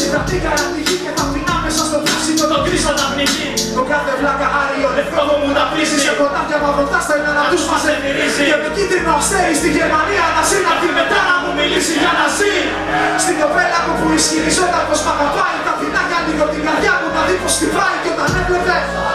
τα τίγα απ' τη γη και θα πεινά μέσα στο πράσινο το γκρίζα τα πνιγεί. Το κάθε βλάκα άριο λευκό μου τα πρίζει. Σε κοντάκια μαυρωτά στα ένα να τους μας εμμυρίζει. Και με κίτρινο αστέρι στη Γερμανία να συναντεί μετά να μου μιλήσει για να ζει. Στην κοπέλα μου που ισχυριζόταν πως μ' αγαπάει, τα δεινά για λίγο την καρδιά μου να δει πως χτυπάει. Και όταν έβλεπε